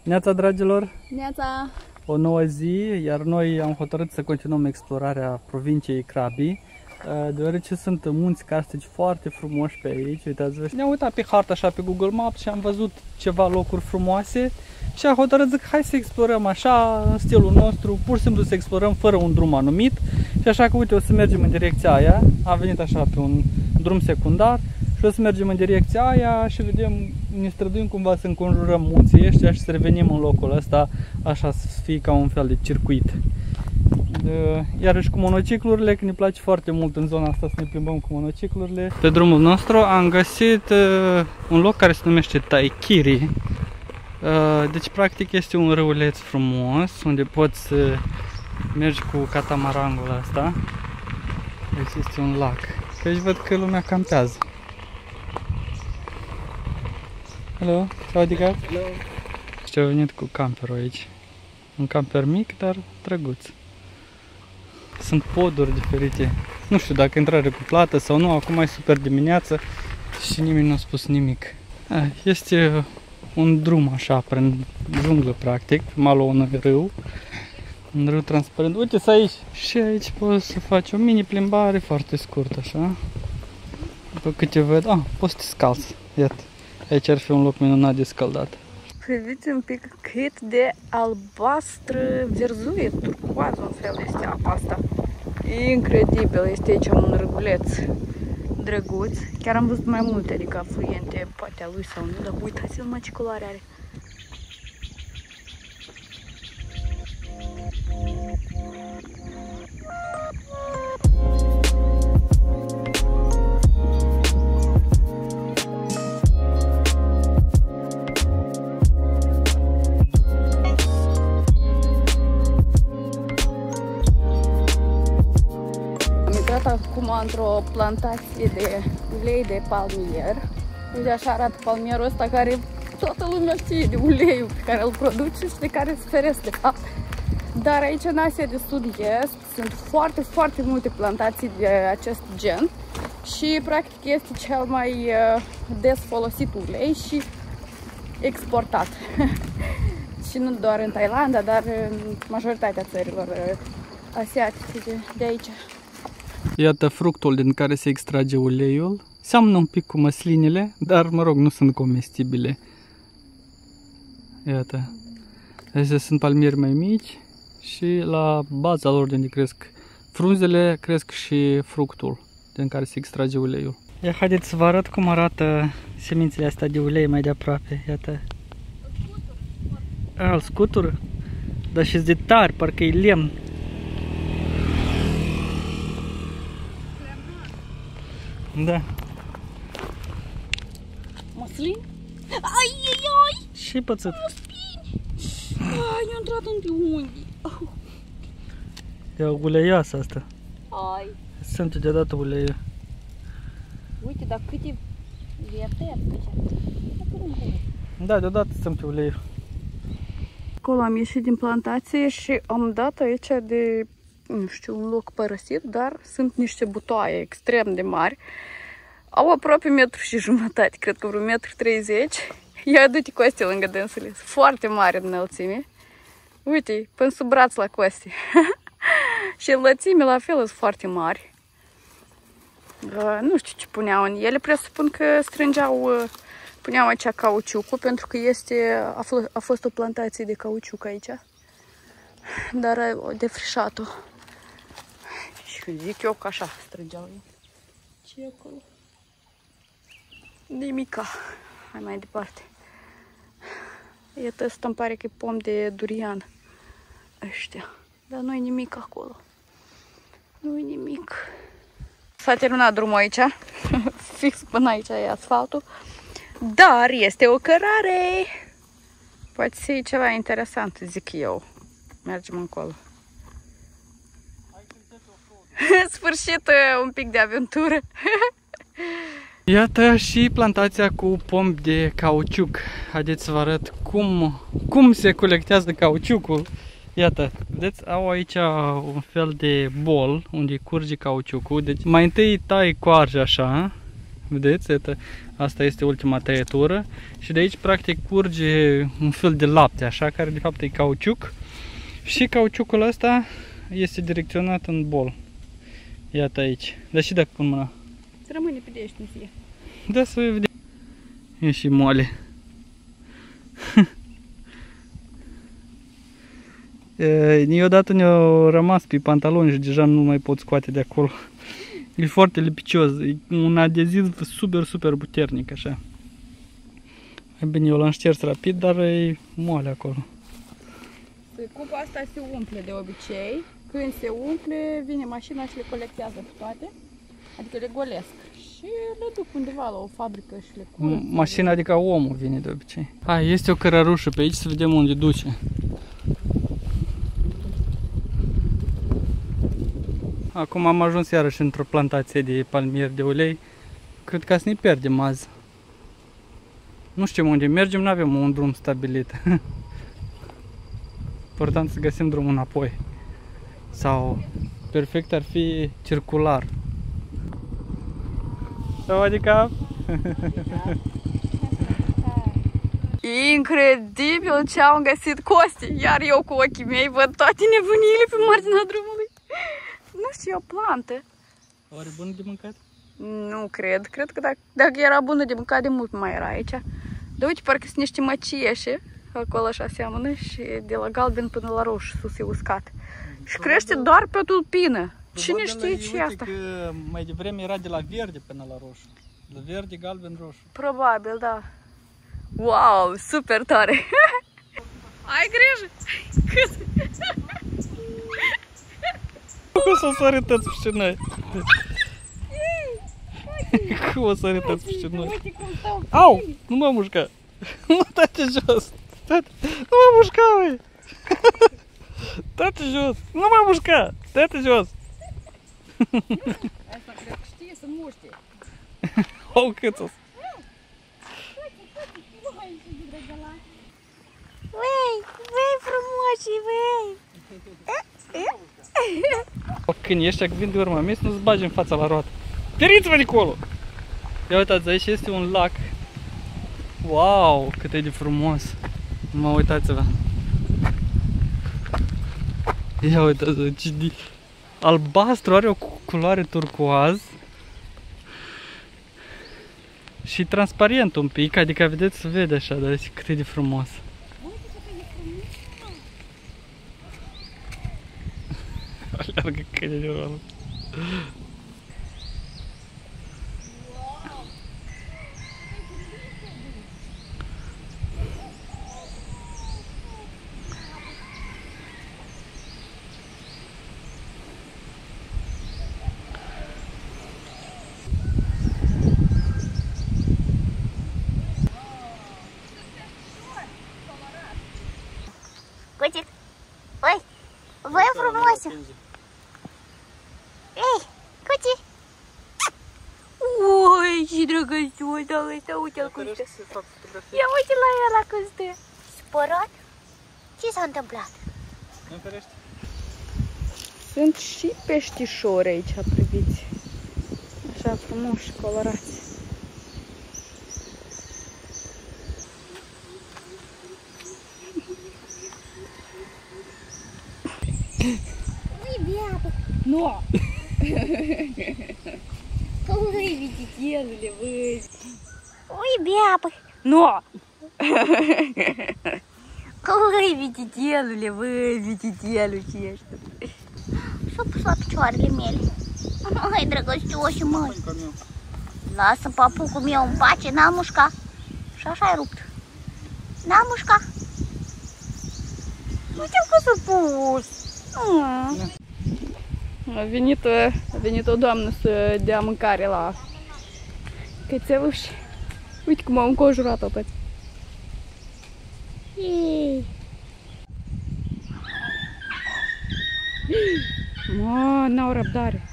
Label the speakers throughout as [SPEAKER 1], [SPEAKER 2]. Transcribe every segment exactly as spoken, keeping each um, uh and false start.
[SPEAKER 1] Neața, dragilor!
[SPEAKER 2] Neața!
[SPEAKER 1] O nouă zi, iar noi am hotărât să continuăm explorarea provinciei Krabi, deoarece sunt munți carstici foarte frumoși pe aici. Uitați-vă, ne-am uitat pe hartă așa pe Google Maps și am văzut ceva locuri frumoase și am hotărât, zic, hai să explorăm așa, în stilul nostru, pur și simplu să explorăm fără un drum anumit. Și așa că, uite, o să mergem în direcția aia, am venit așa pe un drum secundar și o să mergem în direcția aia și vedem, ne străduim cumva să înconjurăm munții ăștia și să revenim în locul ăsta, așa să fie ca un fel de circuit. Iarăși cu monociclurile, că ne place foarte mult în zona asta să ne plimbăm cu monociclurile. Pe drumul nostru am găsit uh, un loc care se numește Taikiri. Uh, deci practic este un râuleț frumos unde poți să mergi cu catamaranul ăsta. Deci este un lac. Că aici văd că lumea campează. Hello, Saudi Hello. Și au venit cu camperul aici. Un camper mic, dar drăguț. Sunt poduri diferite. Nu știu dacă intrare cu plată sau nu, acum e super dimineață și nimeni nu a spus nimic. Este un drum așa, prin junglă practic, pe malul unui râu. Un râu transparent. Uite-ți aici! Și aici poți să faci o mini plimbare foarte scurtă, așa. După câte văd, ah, poți să te scalzi. Iată, aici ar fi un loc minunat de scăldat.
[SPEAKER 2] Priviți un pic cât de albastră, verzuie, turcoază un fel este apa asta. E incredibil, este aici un râguleț drăguț. Chiar am văzut mai multe, adică afluente, poate a lui sau nu, dar uitați-l mă ce culoare are. Acum într-o plantație de ulei de palmier. Uite așa arată palmierul ăsta care toată lumea știe de uleiul pe care îl produce și de care se feresc de fapt. Dar aici în Asia de Sud-Est sunt foarte, foarte multe plantații de acest gen și practic este cel mai des folosit ulei și exportat. Și nu doar în Thailanda, dar în majoritatea țărilor asiatice de aici.
[SPEAKER 1] Iată fructul din care se extrage uleiul. Seamănă un pic cu măslinile, dar, mă rog, nu sunt comestibile. Iată. Astea sunt palmieri mai mici și la baza lor de unde cresc frunzele, cresc și fructul din care se extrage uleiul. Ia, haideți să vă arăt cum arată semințele astea de ulei mai de aproape. Iată. A, îl scutură? Dar și-s de tari, parcă e lemn. Da.
[SPEAKER 2] Măslin? Ai, ai, ai!
[SPEAKER 1] Și pățit.
[SPEAKER 2] Nu spini! Ai, i-a intrat între unghii. Oh.
[SPEAKER 1] E o uleioasă asta.
[SPEAKER 2] Ai.
[SPEAKER 1] Sunt deodată uleiul.
[SPEAKER 2] Uite, dar câte viete
[SPEAKER 1] Da, deodată sunt uleiul.
[SPEAKER 2] Acolo am ieșit din plantație și am dat aici de, nu știu, un loc părăsit, dar sunt niște butoaie extrem de mari. Au aproape metru și jumătate, cred că vreo metru treizeci. Ia du-te Costi lângă dânsele, sunt foarte mari în înălțime. Uite, până sub braț la Costi. Și în lățime la fel sunt foarte mari. Uh, nu știu ce puneau în ele, presupun că strângeau, uh, puneau aici cauciucul, pentru că este, a, a fost o plantație de cauciuc aici. Dar au defrișat-o. Și zic eu că așa strângeau ei. Ce e acolo? Nimica. Hai mai departe. Iată, ăsta îmi pare că e pom de durian. Ăștia. Dar nu-i nimic acolo. Nu-i nimic. S-a terminat drumul aici. Fix până aici e asfaltul. Dar este o cărare. Poate fi ceva interesant, zic eu. Mergem încolo. În sfârșit, un pic de aventură.
[SPEAKER 1] Iată și plantația cu pomi de cauciuc. Haideți să vă arăt cum, cum se colectează cauciucul. Iată, vedeți, au aici un fel de bol unde curge cauciucul. Deci mai întâi tai coarge așa, Vedeți? Iată, asta este ultima tăietură și de aici practic curge un fel de lapte, așa, care de fapt e cauciuc și cauciucul ăsta este direcționat în bol. Iată aici. Dar și dacă pun mâna?
[SPEAKER 2] Rămâne pe dești, nu fie.
[SPEAKER 1] Da, să vedem. E și moale. Eu odată ne-au rămas pe pantaloni și deja nu mai pot scoate de acolo. E foarte lipicios, e un adeziv super, super puternic, așa. E bine, eu l-am șters rapid, dar e moale acolo.
[SPEAKER 2] Cupa asta se umple de obicei. Când se umple, vine mașina și le colectează pe toate. Adică le golesc. Și le duc undeva la o fabrică și le curăță.
[SPEAKER 1] Mașina, adică omul vine de obicei. Hai, este o cărărușă pe aici, să vedem unde duce. Acum am ajuns iarăși într-o plantație de palmieri de ulei. Cred că să ne pierdem azi. Nu știm unde mergem, nu avem un drum stabilit. Important să găsim drumul înapoi. Sau perfect ar fi circular. Sau adică...
[SPEAKER 2] Incredibil ce am găsit, Costi! Iar eu cu ochii mei văd toate nebuniile pe marginea drumului. Nu știu, o plantă.
[SPEAKER 1] Oare bună de mâncat?
[SPEAKER 2] Nu cred. Cred că dacă, dacă era bună de mâncat, de mult mai era aici. Dar uite, parcă sunt niște măcieșe. Acolo așa seamănă și de la galben până la roșu, sus e uscat. Și crește doar pe o tulpină. Cine știe ce e asta?
[SPEAKER 1] Că mai devreme era de la verde până la roșu. De la verde, galben, roșu.
[SPEAKER 2] Probabil, da. Wow, super tare! Ai grijă!
[SPEAKER 1] Cum o să sărități pe noi? Cum o să sărități pe noi? Au! Nu mă mușca! Nu, dă-te jos! Nu mă mușca, băi! Dă-te jos! Nu mă mușca! Dă-te jos!
[SPEAKER 2] Asta cred că știe să muște.
[SPEAKER 1] Au, câțos!
[SPEAKER 2] Vei, vei frumoși, vei!
[SPEAKER 1] Când ăștia vin de urmă mea, nu-ți bagi în fața la roată. Feriți-vă de acolo! Ia uitați, aici este un lac. Wow, cât e de frumos! Mă, uitați-vă! Ia uitați-vă, ce de albastru, are o culoare turcoaz și transparent un pic, adică vedeți, se vede așa, dar cât e de frumos! Alergă câinele ăla.
[SPEAKER 3] Котик, ой, вы frumoasă! Ei, Cuti! Oi, ce drăgăcios, da, ăsta, uite-l cum stă. Ia uite la ăla cum stă. Spărat? Ce s-a întâmplat?
[SPEAKER 2] Sunt și peștișori aici, priviți. Așa frumoși, colorați.
[SPEAKER 3] Ui, biabă!
[SPEAKER 2] Nu! Ui, vititelule, văzi!
[SPEAKER 3] Ui, biabă!
[SPEAKER 2] Nu!
[SPEAKER 3] Ui, vititelule, văzi, vititelul ce ești. S-a pus la picioarele mele. Hai, drăgăcioși, măi! Lasă papucul meu în pace, n-am mușca. Și așa ai rupt. N-am mușca. Uite cum s-a pus. Mm.
[SPEAKER 2] A venit, a venit o doamnă să dea mâncare la cățeluși. Uite cum au înconjurat-o pe. Mă, n-au răbdare.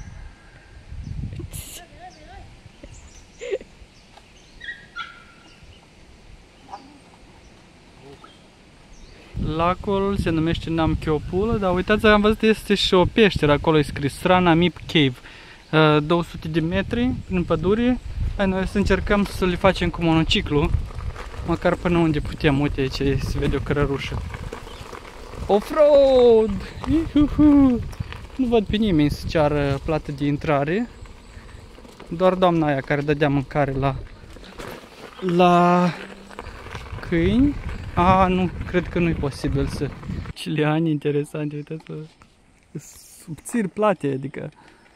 [SPEAKER 1] Lacul se numește Namchiopulă, dar uitați, am văzut, este și o peșteră, acolo e scris Srana Mip Cave. două sute de metri prin pădure Hai, noi să încercăm să le facem cu monociclu, măcar până unde putem. Uite, aici se vede o cărărușă. Off-road! Nu văd pe nimeni să ceară plată de intrare. Doar doamna aia care dădea mâncare la la câini. A, nu, cred că nu-i posibil să... Cileani interesante, uitați-vă. Subțiri plate, adică...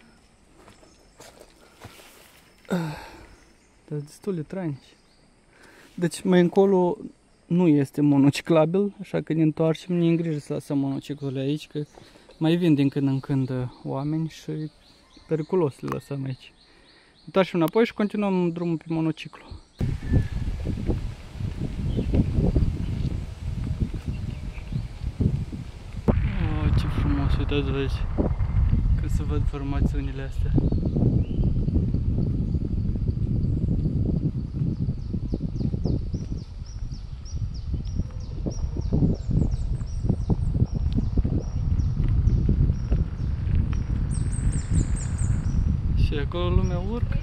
[SPEAKER 1] Dar destul de tranici. Deci mai încolo nu este monociclabil, așa că ne întoarcem, ne îngrijă să lăsăm monociclul aici, că mai vin din când în când oameni și e periculos să le lăsăm aici. Întoarcem înapoi și continuăm drumul pe monociclu. Oh, ce frumos, uitați-vă aici, că să văd formațiunile astea. Și acolo lumea urcă.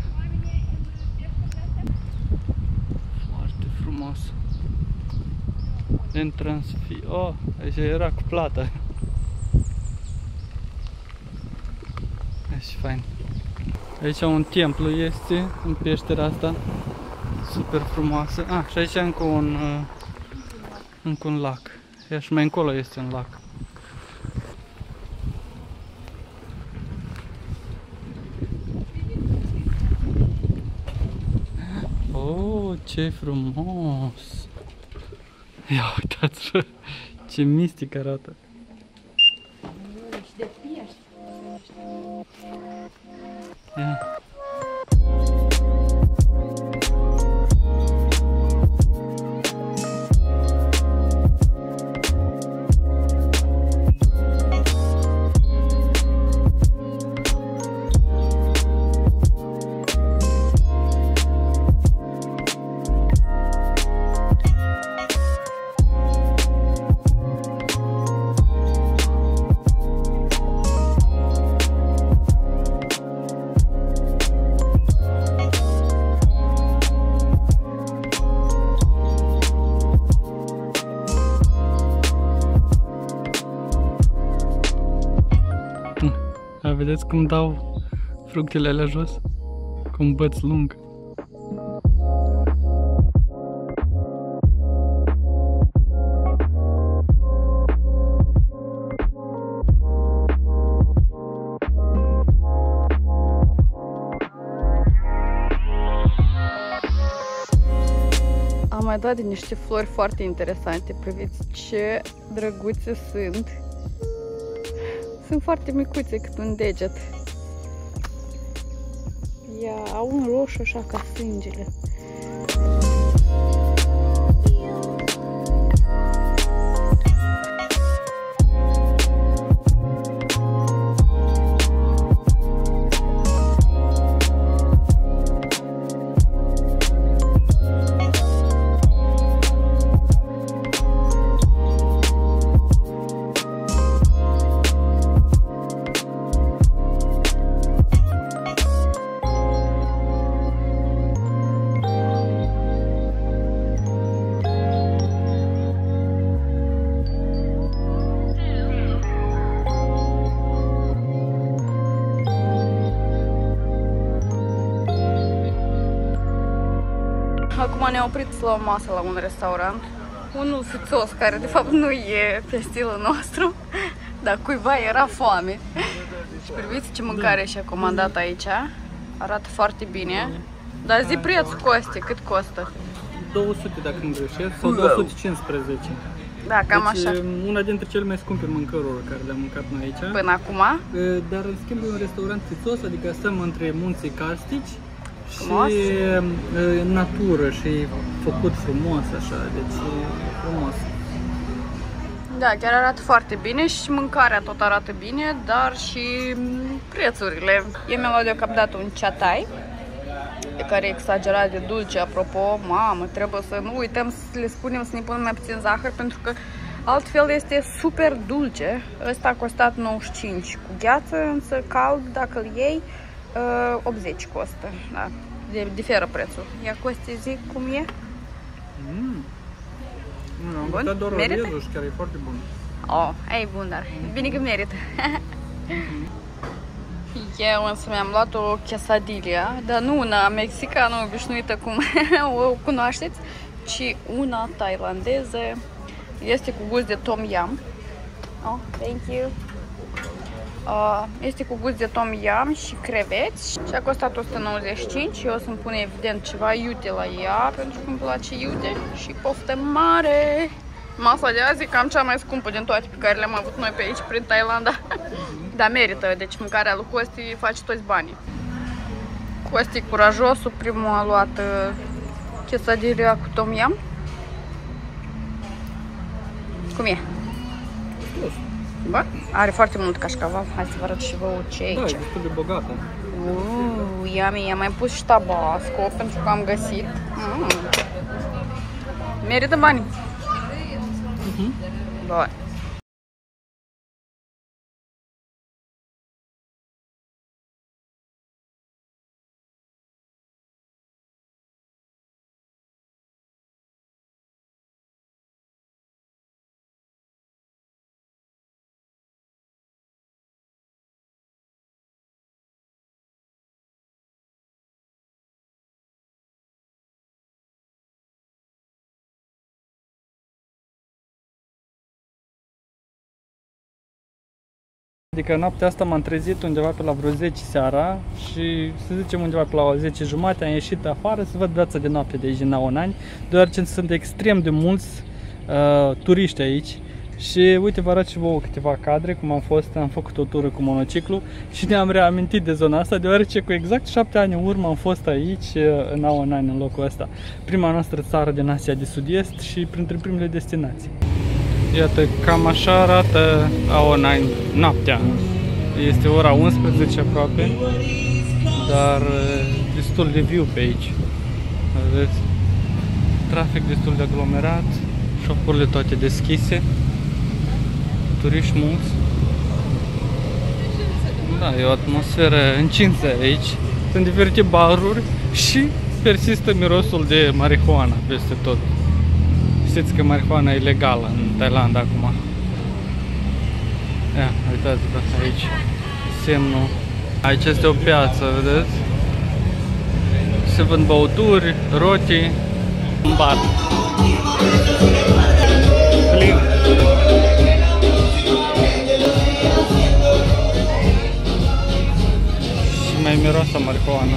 [SPEAKER 1] Foarte frumos. Entrance fee. Oh, aici era cu plata. Aici fain. Aici un templu este în peștera asta. Super frumoasă. Ah, și aici încă un uh, încă un lac. Ia și mai încolo este un lac. Oh, ce frumos! Ia uitați-vă ce mistic arată! Ia. Vedeți cum dau fructele alea jos? Cum băț lung.
[SPEAKER 2] Am mai dat din niște flori foarte interesante. Priviți ce drăguțe sunt. Sunt foarte micuțe, cât un deget. Ia, au un roșu așa ca sângele. Acum ne-am oprit la o masă la un restaurant. Unul fițos, care de fapt nu e pe stilul nostru, dar cuiva era foame. Și priviți ce mâncare și-a comandat aici. Arată foarte bine. Dar zi prețul, Costi, cât costă?
[SPEAKER 1] două sute dacă nu greșesc, sau două sute cincisprezece.
[SPEAKER 2] Da, cam
[SPEAKER 1] deci,
[SPEAKER 2] așa.
[SPEAKER 1] Una dintre cele mai scumpe mâncăruri care le-am mâncat noi aici.
[SPEAKER 2] Până acum?
[SPEAKER 1] Dar în schimb e un restaurant fițos, adică stăm între munții Carstici
[SPEAKER 2] frumos.
[SPEAKER 1] Și natură și făcut frumos așa, deci frumos.
[SPEAKER 2] Da, chiar arată foarte bine și mâncarea tot arată bine, dar și prețurile. Eu mi-am luat deocamdată un ceatai, care e exagerat de dulce, apropo, mamă, trebuie să nu uităm să le spunem să ne punem mai puțin zahăr, pentru că altfel este super dulce. Ăsta a costat nouăzeci și cinci cu gheață, însă cald, dacă îl iei, optzeci costă. Da. de, diferă prețul. Ia Costi, zic cum e?
[SPEAKER 1] Mm. Am
[SPEAKER 2] Bun?
[SPEAKER 1] gustat doar
[SPEAKER 2] Merită?
[SPEAKER 1] orezul și care e foarte bun.
[SPEAKER 2] Oh, e bun, dar bine că merită. Eu însă mi-am luat o quesadilla, dar nu una mexicană obișnuită cum o cunoașteți, ci una tailandeză. Este cu gust de tom yum. Oh, thank you. Uh, este cu gust de tom yum și creveți și a costat o sută nouăzeci și cinci. Eu o să-mi pun evident ceva iute la ea pentru că îmi place iute și poftă mare. Masa de azi e cam cea mai scumpă din toate pe care le-am avut noi pe aici prin Thailanda. Dar merită, deci mâncarea lui Costi face toți banii. Costi curajosul, primul a luat uh, quesadilla cu tom yum. Cum e? Bă, are foarte mult cașcaval. Hai să vă arăt și vouă ce e
[SPEAKER 1] Da,
[SPEAKER 2] aici.
[SPEAKER 1] e destul de bogată.
[SPEAKER 2] Uuu, yummy, am mai pus și tabasco pentru că am găsit. Mm. Merită banii.
[SPEAKER 1] Uh-huh.
[SPEAKER 2] Bă.
[SPEAKER 1] Adică noaptea asta m-am trezit undeva pe la vreo zece seara și să zicem undeva pe la zece jumate am ieșit afară să văd viața de noapte de aici din Khao Nai, deoarece sunt extrem de mulți uh, turiști aici. Și uite, vă arăt și vouă câteva cadre cum am fost, am făcut o tură cu monociclu și ne-am reamintit de zona asta, deoarece cu exact șapte ani în urmă am fost aici în Khao Nai, în locul ăsta. Prima noastră țară din Asia de Sud-Est și printre primele destinații. Iată, cam așa arată Khao Nai noaptea. Este ora unsprezece aproape, dar destul de viu pe aici. Vedeți? Trafic destul de aglomerat, șopurile toate deschise, turiști mulți. Da, e o atmosferă încinsă aici. Sunt diferite baruri și persistă mirosul de marihuana peste tot. Știți că marihuana e legală în Thailanda acum. Ia, uitați-vă aici semnul. Aici este o piață, vedeți? Se vând băuturi, roti, un bar. Plin. Și mai miroasă marihuana.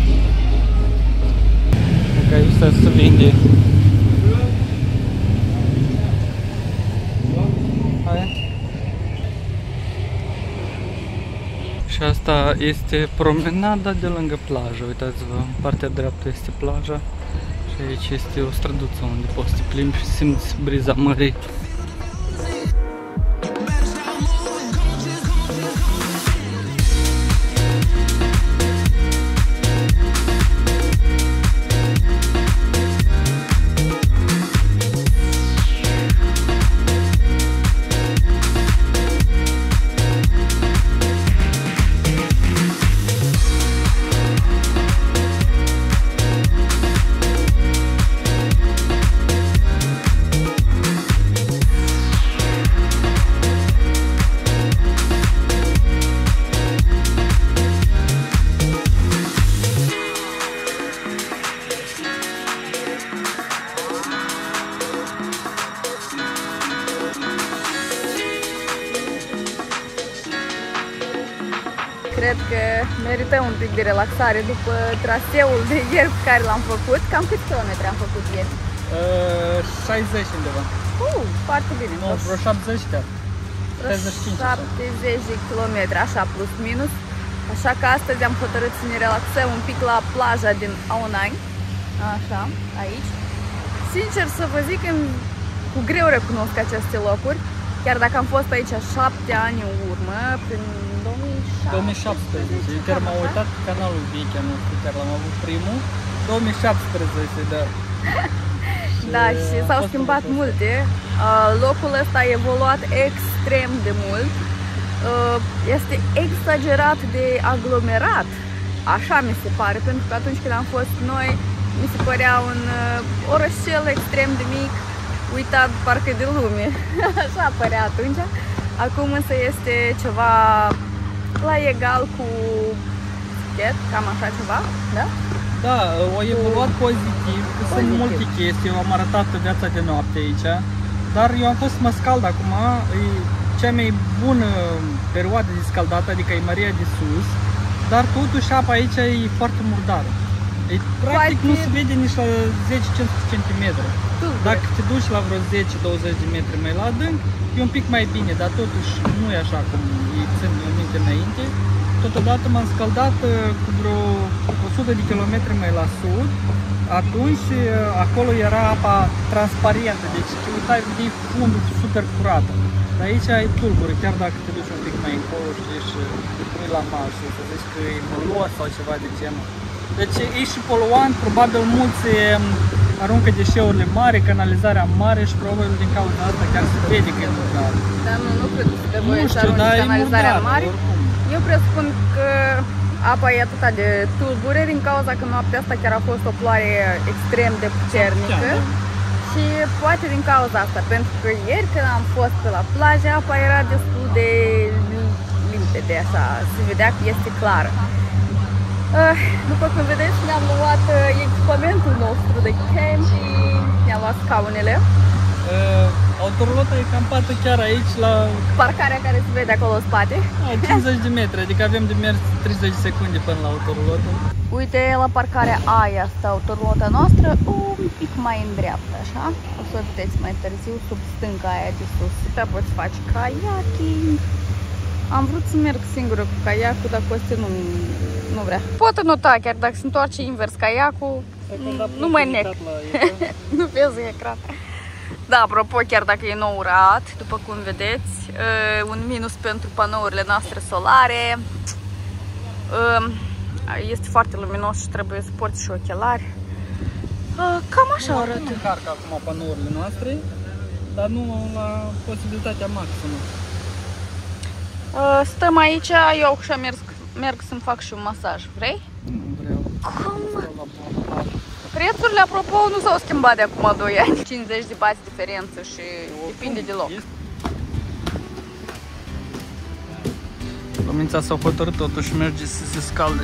[SPEAKER 1] Că aici se vinde. Și asta este promenada de lângă plajă. Uitați-vă, în partea dreaptă este plaja și aici este o străduță unde poți să te plimbi și simți briza mării.
[SPEAKER 2] Cred că merită un pic de relaxare după traseul de ieri pe care l-am făcut. Cam câți kilometri am făcut ieri?
[SPEAKER 1] Uh, șaizeci undeva.
[SPEAKER 2] Uh, foarte bine.
[SPEAKER 1] Nu, vreo șaptezeci chiar. șaizeci și cinci.
[SPEAKER 2] șaptezeci de kilometri, așa, plus minus. Așa că astăzi am hotărât să ne relaxăm un pic la plaja din Khao Nai. Așa, aici. Sincer să vă zic, cu greu recunosc aceste locuri. Chiar dacă am fost aici șapte ani în urmă, prin două mii șaptesprezece.
[SPEAKER 1] Eu chiar m-am uitat pe canalul Vichea, nu știu, chiar l-am avut primul. două mii șaptesprezece, da.
[SPEAKER 2] Da, și s-au schimbat multe. Locul ăsta a evoluat extrem de mult. Este exagerat de aglomerat Așa mi se pare, pentru că atunci când am fost noi, mi se părea un uh, orășel extrem de mic, uitat parcă de lume. Așa părea atunci. Acum însă este ceva la egal cu Phuket, cam așa ceva, da?
[SPEAKER 1] Da, au evoluat pozitiv, pozitiv. Sunt multe chestii, eu am arătat viața de noapte aici, dar eu am fost să mă scald acum, e cea mai bună perioadă de scaldat, adică e Marea de Sus, dar totuși apa aici e foarte murdară. E, practic nu se vede nici la zece cincisprezece centimetri. Dacă te duci la vreo zece douăzeci de metri mai la adânc, e un pic mai bine, dar totuși nu e așa cum îi țin eu minte înainte. Totodată m-am scaldat cu vreo o sută de kilometri mai la sud. Atunci acolo era apa transparentă, deci te uitai din fundul super curată. Dar aici ai tulburi, chiar dacă te duci un pic mai încolo, știi, și pui la mal și să zici că e molos sau ceva de genul. Deci e și poluant, probabil mulți aruncă deșeurile mari, canalizarea mare și probabil din cauza asta chiar se vede că e murdar.
[SPEAKER 2] Dar nu, nu cred că de voie să arunci canalizarea mare. Eu presupun că apa e atâta de tulbure din cauza că noaptea asta chiar a fost o ploaie extrem de puternică. Și poate din cauza asta, pentru că ieri când am fost pe la plajă, apa era destul de limpede, așa, se vedea că este clară. După cum vedeți, ne-am luat echipamentul nostru de camping, ne-am luat scaunele.
[SPEAKER 1] Autorulota e campată chiar aici la
[SPEAKER 2] parcarea care se vede acolo în spate.
[SPEAKER 1] cincizeci de metri, adică avem de mers treizeci de secunde până la autorulotă.
[SPEAKER 2] Uite, la parcarea aia stă autorulota noastră, un pic mai în dreapta, așa. O să o vedeți mai târziu, sub stânga aia de sus. Te poți face kayaking. Am vrut să merg singură cu kayakul, dar Costi nu, nu vrea. Pot nota, chiar dacă se întoarce invers kayakul, nu mă nec. Nu vezi ecran. Da, apropo, chiar dacă e nou urat, după cum vedeți, un minus pentru panourile noastre solare. Este foarte luminos și trebuie să porți și ochelari. Cam așa arată.
[SPEAKER 1] Nu încarcă acum panourile noastre, dar nu la posibilitatea maximă.
[SPEAKER 2] Stăm aici, eu și merg, merg să-mi fac și un masaj. Vrei?
[SPEAKER 1] Nu vreau.
[SPEAKER 2] Cum? Prețurile, apropo, nu s-au schimbat de acum doi ani. cincizeci de bați diferență și depinde de loc.
[SPEAKER 1] Lumința s-a hotărât totuși merge să se scalde.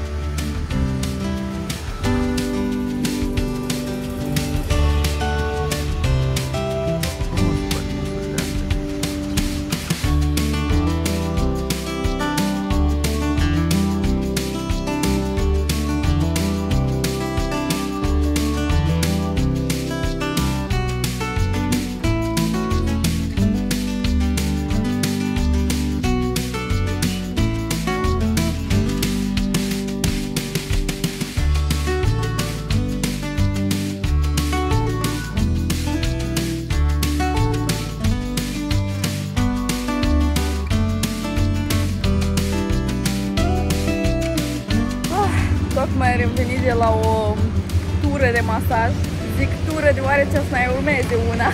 [SPEAKER 2] Tocmai am revenit de la o tură de masaj. Zic tură deoarece o să mai urmeze una.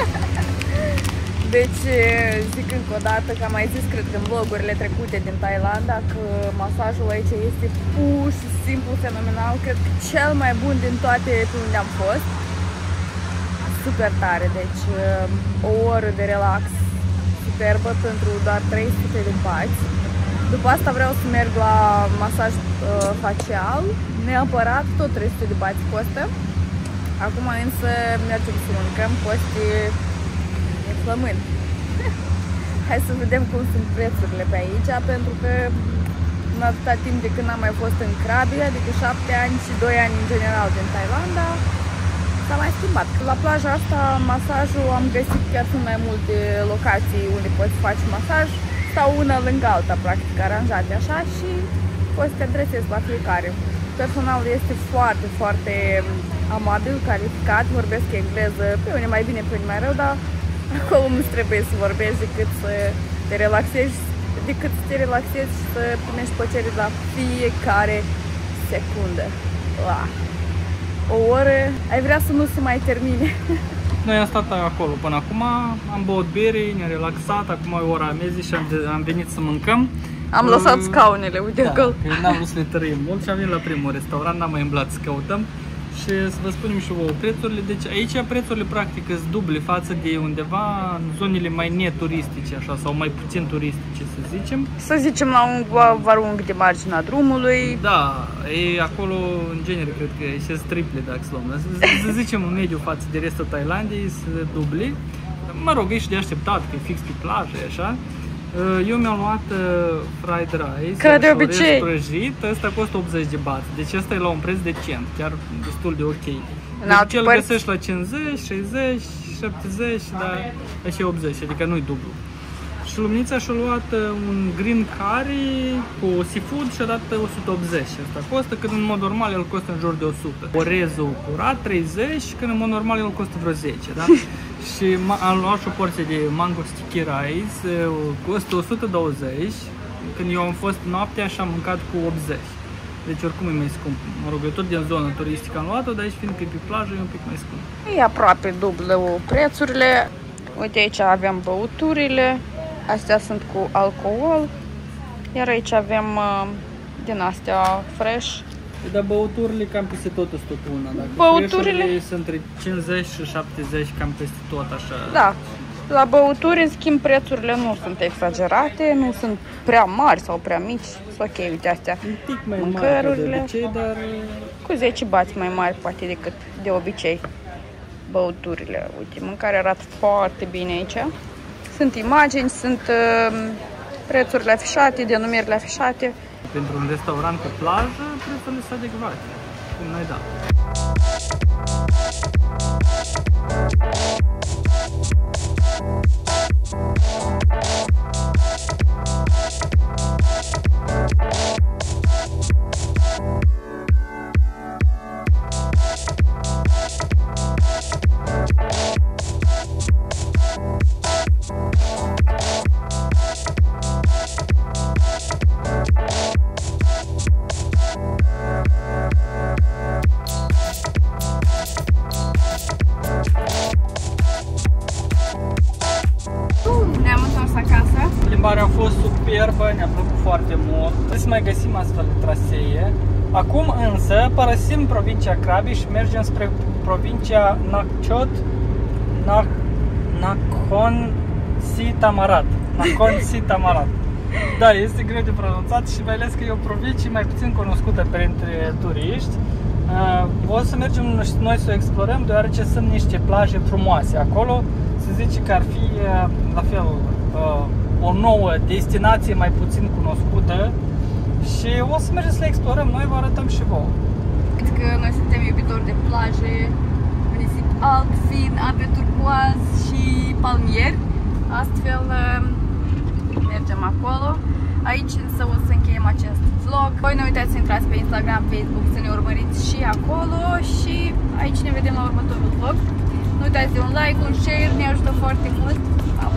[SPEAKER 2] Deci zic încă o dată că am mai zis, cred că în vlogurile trecute din Thailanda, că masajul aici este pur și simplu fenomenal. Cred că cel mai bun din toate pe unde am fost. Super tare, deci o oră de relax superbă pentru doar trei sute de bați. După asta vreau să merg la masaj uh, facial, neapărat, tot trei sute de bați costă. Acum însă mergem să mâncăm, Costi e flământ. Hai să vedem cum sunt prețurile pe aici, pentru că în atâta timp de când am mai fost în Krabi, adică șapte ani și doi ani în general din Thailanda, s-a mai schimbat. La plaja asta, masajul, am găsit chiar sunt mai multe locații unde poți face masaj. Stau una lângă alta, practic, aranjate așa și poți să te adresezi la fiecare. Personalul este foarte, foarte amabil, calificat, vorbesc engleză, pe unii mai bine, pe unii mai rău, dar acolo nu trebuie să vorbești decât să te relaxezi, decât să te relaxezi și să primești plăcere la fiecare secundă. Uah. O oră, ai vrea să nu se mai termine.
[SPEAKER 1] Noi am stat acolo până acum, am băut bere, ne-am relaxat, acum e ora amiezii și am, am venit să mâncăm.
[SPEAKER 2] Am lăsat scaunele, uite
[SPEAKER 1] da,
[SPEAKER 2] acolo.
[SPEAKER 1] că n-am vrut să le tărâim mult și am venit la primul restaurant, n-am mai îmblat să căutăm. Și să vă spunem și vouă prețurile, deci aici prețurile practic sunt duble față de undeva în zonele mai neturistice așa, sau mai puțin turistice să zicem.
[SPEAKER 2] Să zicem la un varung de marginea drumului.
[SPEAKER 1] Da, e acolo în genere cred că e triple dacă să luăm, să, să zicem în mediu față de restul Thailandiei sunt duble. Mă rog, e și de așteptat că e fix pe plajă, așa. Eu mi-am luat uh, fried rice,
[SPEAKER 2] ca de obicei
[SPEAKER 1] prăjit, ăsta costă optzeci de baht, deci ăsta e la un preț decent, chiar destul de ok.
[SPEAKER 2] În
[SPEAKER 1] deci ce îl
[SPEAKER 2] părți...
[SPEAKER 1] găsești la cincizeci, șaizeci, șaptezeci, dar și optzeci, adică nu-i dublu. Și luminița și-a luat un green curry cu seafood și a dat o sută optzeci. Asta costă, când în mod normal el costă în jur de o sută. Orezul curat treizeci, când în mod normal el costă vreo zece, da? Și am luat și o porție de mango sticky rice, costă o sută douăzeci. Când eu am fost noaptea și am mâncat cu optzeci. Deci oricum e mai scump. Mă rog, eu tot din zona turistică am luat-o, dar aici fiindcă e pe plajă e un pic mai scump.
[SPEAKER 2] E aproape dublu prețurile. Uite aici avem băuturile. Astea sunt cu alcool. Iar aici avem uh, din astea fresh.
[SPEAKER 1] Dar băuturile cam peste tot sunt una. Dacă
[SPEAKER 2] băuturile
[SPEAKER 1] sunt între cincizeci și șaptezeci, cam peste tot așa.
[SPEAKER 2] Da. La băuturi, în schimb, prețurile nu sunt exagerate, nu sunt prea mari sau prea mici. Sunt ok, uite astea.
[SPEAKER 1] Un pic mai
[SPEAKER 2] mâncărurile,
[SPEAKER 1] mari de obicei, dar
[SPEAKER 2] cu zece bați mai mari poate decât de obicei. Băuturile, uite, mâncarea arată foarte bine aici. Sunt imagini, sunt uh, prețurile afișate, denumirile afișate.
[SPEAKER 1] Pentru un restaurant pe plajă, prețurile sunt adecvate, cum noi da. Plimbarea a fost superbă, ne-a plăcut foarte mult. Trebuie să mai găsim astfel de trasee. Acum însă părăsim provincia Krabi și mergem spre provincia Nakchod Nak Nakhon Si Thammarat. Nakhon Si Thammarat. Da, este greu de pronunțat și mai ales că e o provincie mai puțin cunoscută printre turiști. Uh, o să mergem noi să o explorăm, deoarece sunt niște plaje frumoase acolo. Se zice că ar fi uh, la fel uh, o nouă destinație mai puțin cunoscută și o să mergem să le explorăm, noi vă arătăm și vouă.
[SPEAKER 2] Că noi suntem iubitori de plaje, nisip alb, fin, ape turcoaz și palmieri. Astfel mergem acolo. Aici însă o să încheiem acest vlog. Voi nu uitați să intrați pe Instagram, Facebook, să ne urmăriți și acolo și aici ne vedem la următorul vlog. Nu uitați de un like, un share, ne ajută foarte mult.